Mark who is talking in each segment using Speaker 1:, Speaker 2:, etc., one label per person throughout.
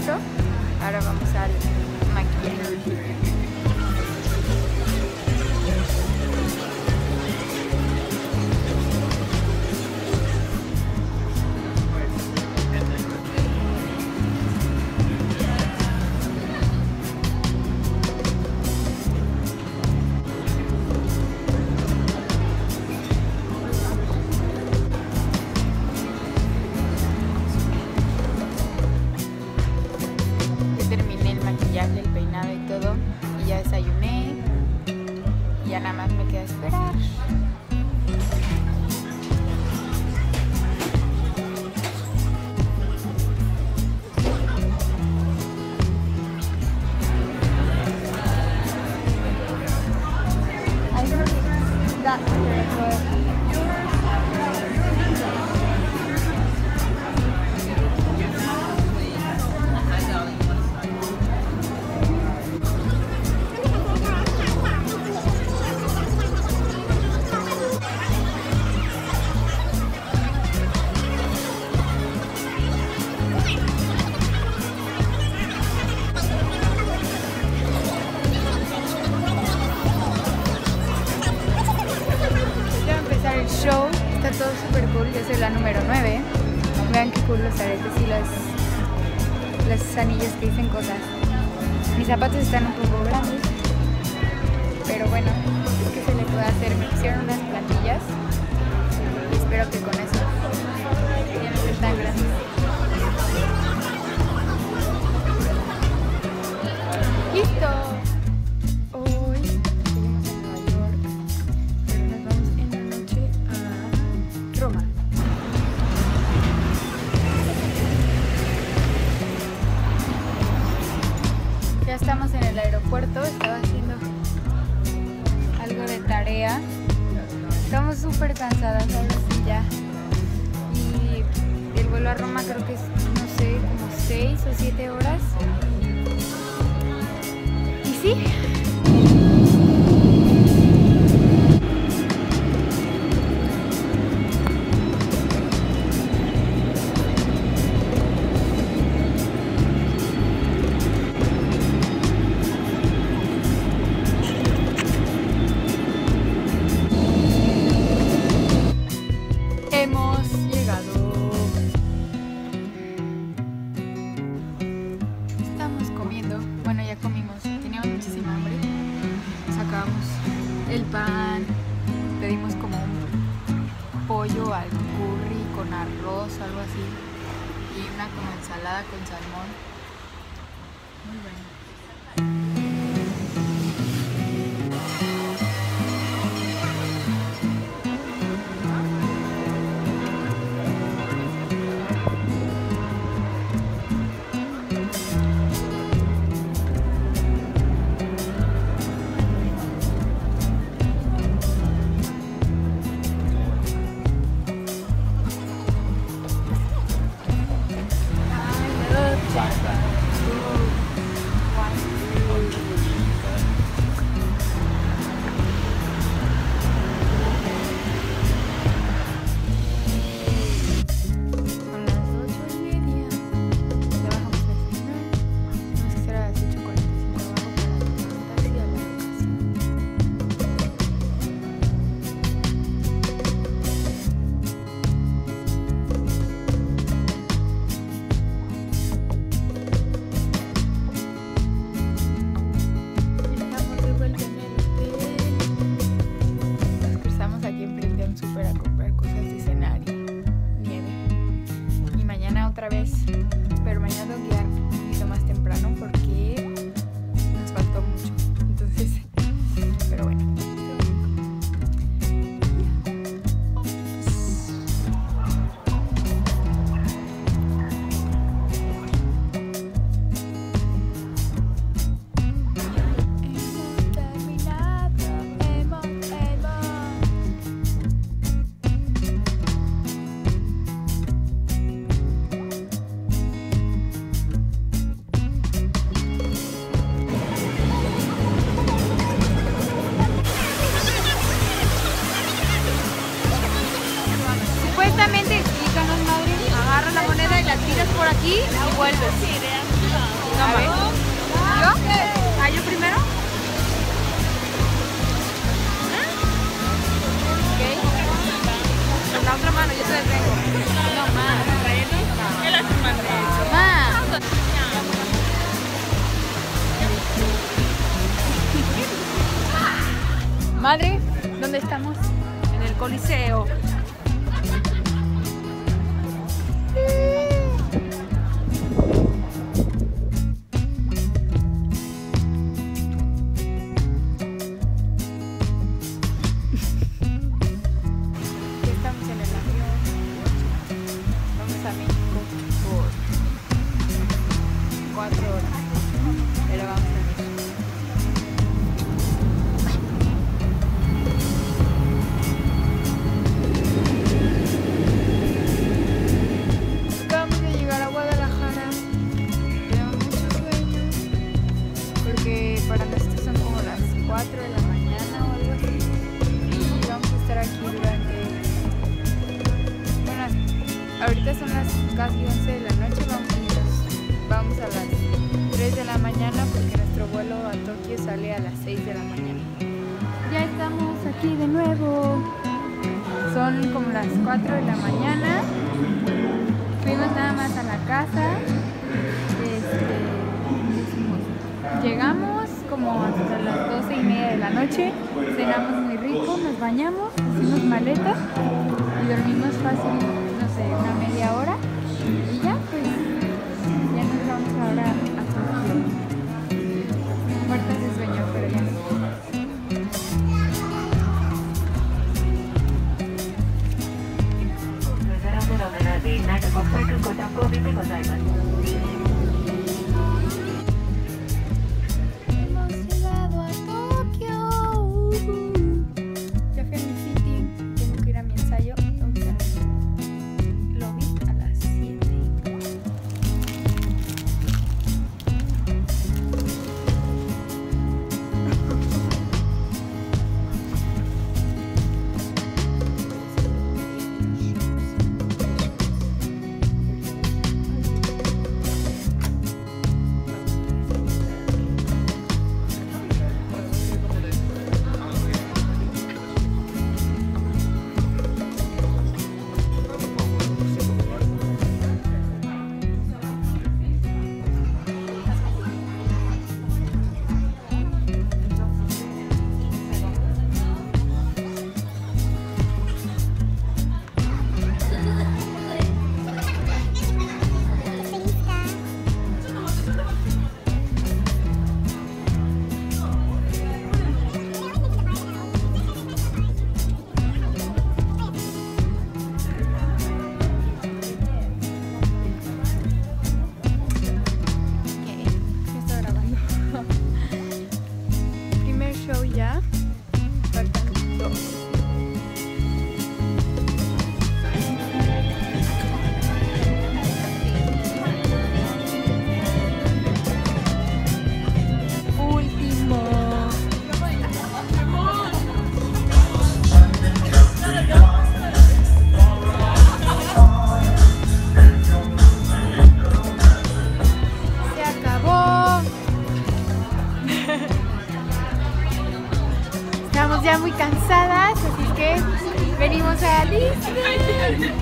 Speaker 1: listo. Ahora vamos al maquillaje. El peinado y todo, y ya desayuné y ya nada más me queda esperar. El show está todo súper cool. Yo soy la número 9. Vean qué cool los aretes y las anillas que dicen cosas. Mis zapatos están un poco grandes, pero bueno, ¿qué se le puede hacer? Me pusieron unas plantillas y espero que con eso ya no estén tan grandes. ¡Listo! Ya estamos en el aeropuerto, estaba haciendo algo de tarea. Estamos súper cansadas, ahora sí ya. Y el vuelo a Roma creo que es, no sé, como 6 o 7 horas. Y sí. Hemos llegado. Estamos comiendo. Bueno, ya comimos. Teníamos muchísima hambre. Sacamos el pan. Pedimos como un pollo al curry con arroz, algo así. Y una como ensalada con salmón. Muy bueno. Otra vez, pero mañana tengo que llegar un poquito más temprano porque nos faltó mucho, entonces, pero bueno. Supuestamente, explícanos, madre, agarra la moneda y la tiras por aquí y vuelves.
Speaker 2: No,
Speaker 1: A ver.
Speaker 2: ¿Yo? ¿Ah, yo primero?
Speaker 1: Ok.
Speaker 2: Con la otra mano, yo te detengo.
Speaker 1: No más.
Speaker 2: Él hace más de eso.
Speaker 1: Más. Madre, ¿dónde estamos?
Speaker 2: En el Coliseo.
Speaker 1: Ya estamos en el avión. Vamos a México por 4 horas. Pero vamos a México. Acabamos de llegar a Guadalajara. Tenemos mucho sueño. Porque para nosotros son como las 4 de la mañana o algo así. Y vamos a estar aquí durante... Bueno, ahorita son las casi 11 de la noche. Vamos a las 3 de la mañana porque nuestro vuelo a Tokio sale a las 6 de la mañana. Ya estamos aquí de nuevo. Son como las 4 de la mañana. Fuimos nada más a la casa. ¿Qué hicimos? Llegamos como hasta las 12:30 de la noche. Cenamos muy rico, nos bañamos, hicimos maleta y dormimos fácil, no sé, una media hora. Y ya, pues, ya nos vamos ahora a Tokio. Muertas de sueño, pero ya no.
Speaker 3: 007成田国際空港着工便でございます。
Speaker 1: Hemos llegado a Tokio. Ya fui a mi city, tengo que ir a mi ensayo. Tengo que ir al lobby a las 7. Ya muy cansadas, así que venimos a Disney.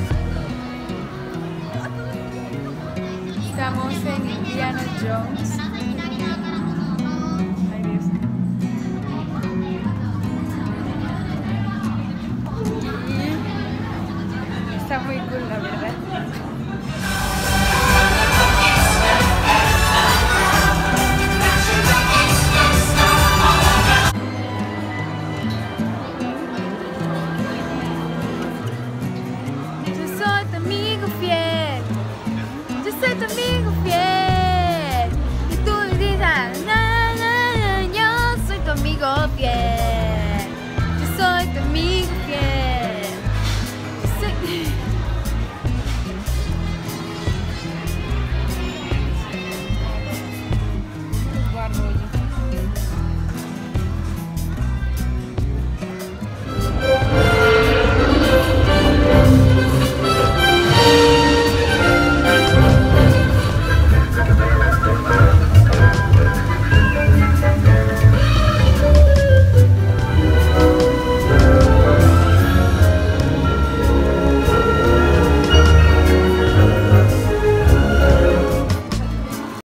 Speaker 1: Estamos en Indiana Jones.